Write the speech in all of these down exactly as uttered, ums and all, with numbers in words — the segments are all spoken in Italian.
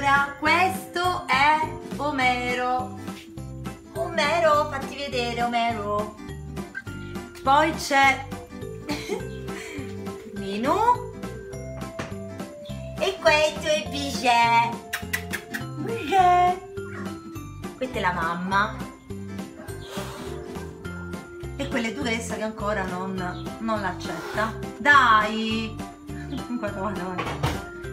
Allora, questo è Omero. Omero, fatti vedere Omero. Poi c'è Minù e questo è Biget. Biget. Questa è la mamma e quella è Duchessa che ancora non, non l'accetta. Dai! Guarda, guarda, guarda.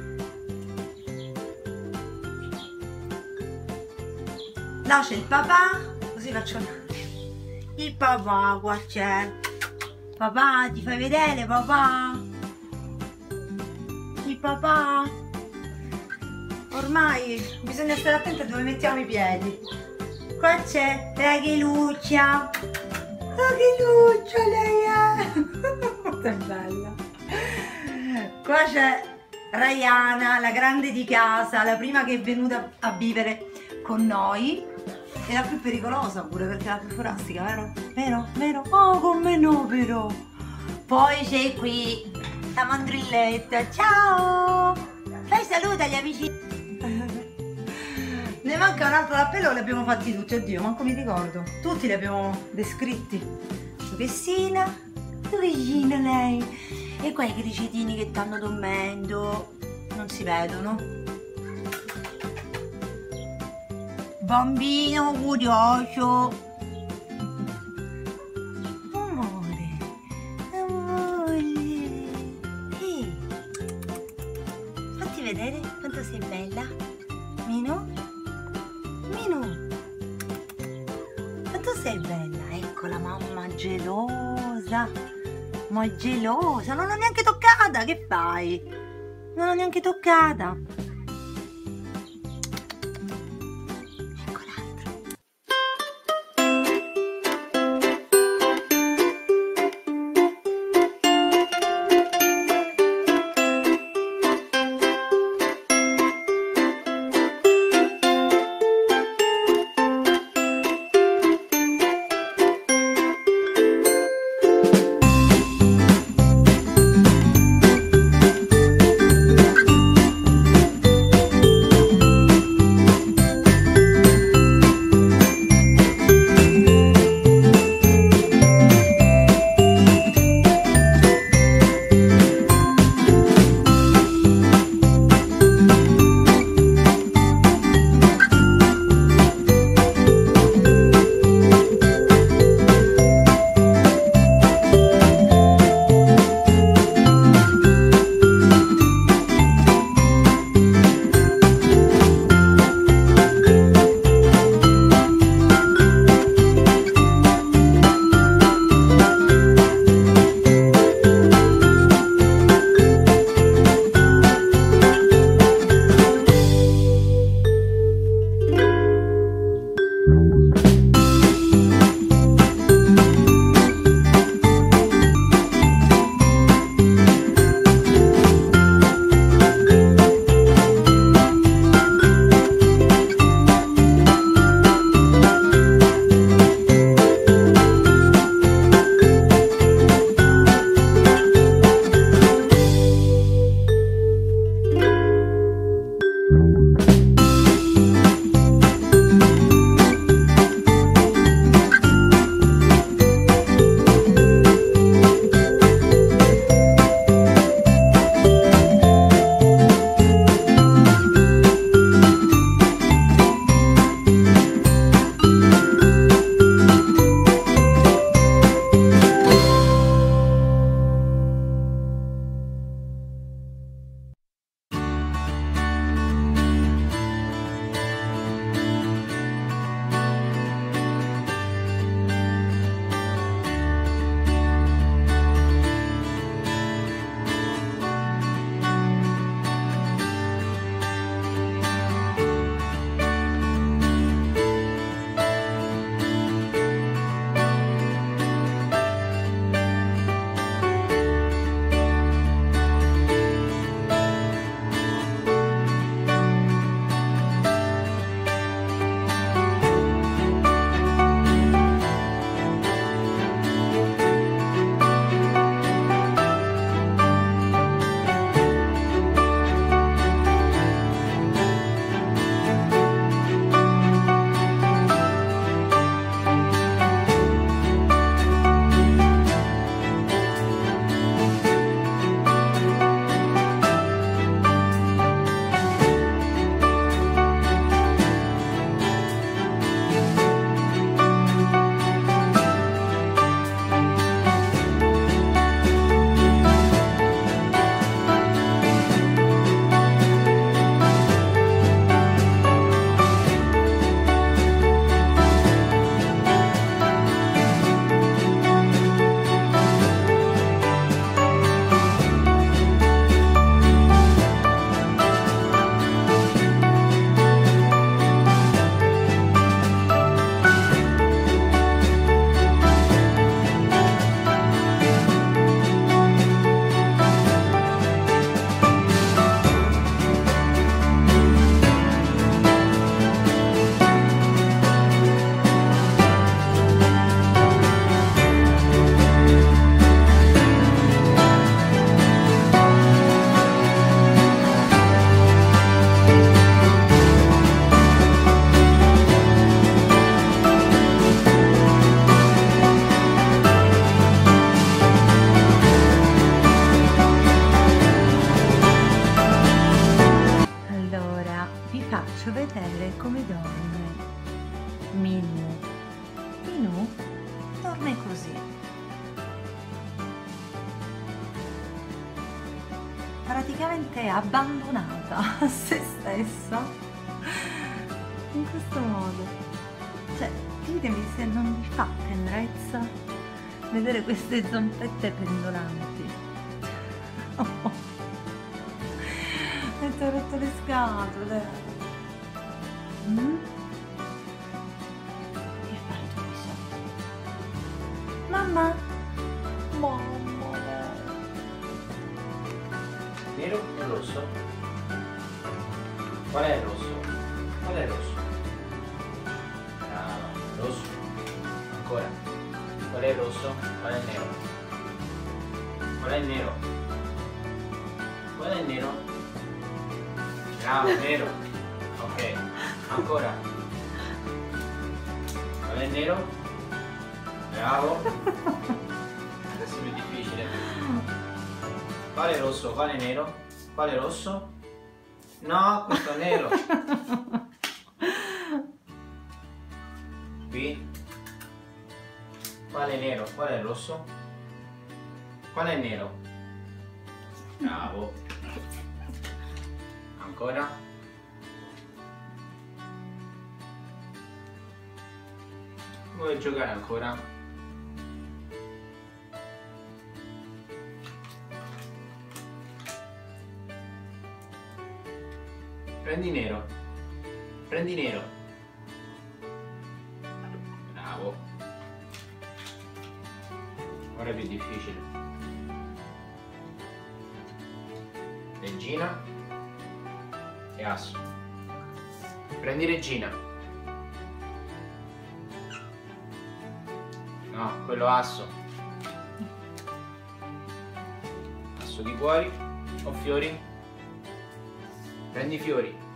Là c'è il papà, così faccio il papà, qua c'è. Papà, ti fai vedere papà? Il papà? Ormai bisogna stare attenti a dove mettiamo i piedi. Qua c'è Ragheluccia. Ragheluccia lei è! Che bella. Qua c'è Raiana, la grande di casa, la prima che è venuta a vivere con noi. È la più pericolosa pure perché è la più forastica, vero? Vero? Vero? Oh, con me no però! Poi c'è qui la mandrilletta, ciao! Fai saluto agli amici! Ne manca un altro l'appello, li abbiamo fatti tutti, oddio, manco mi ricordo. Tutti li abbiamo descritti. Duchessina, Duchessina lei! E qua i cricetini che stanno dormendo, non si vedono. Bambino curioso. Amore, amore. Sì. Fatti vedere quanto sei bella. Minù? Minù. Quanto sei bella. Ecco la mamma gelosa. Ma gelosa. Non l'ho neanche toccata. Che fai? Non l'ho neanche toccata. vi faccio vedere come dorme Minù. Minù dorme così. Praticamente abbandonata a se stessa, in questo modo. Cioè, ditemi se non vi fa tenerezza vedere queste zampette pendolanti. Oh, e ti ho rotto le scatole. Mm? Che fai tu di sotto? Mamma? Mamma. Nero o rosso? Qual è il rosso? Qual è il rosso? Brava, rosso. Ancora. Qual è il rosso? Qual è il nero? Qual è il nero? Qual è il nero? Bravo, nero. Ok. Ancora. Qual è il nero? Bravo. Adesso è più difficile. Quale rosso? Quale nero? Quale rosso? No, questo è nero. Qui. Quale nero? Qual è il rosso? Qual è il nero? Bravo. Ancora. Vuoi giocare ancora? Prendi nero. Prendi nero. Bravo. Ora è più difficile. Regina e asso. Prendi regina. No, quello asso. Asso di cuori o fiori? Prendi i fiori.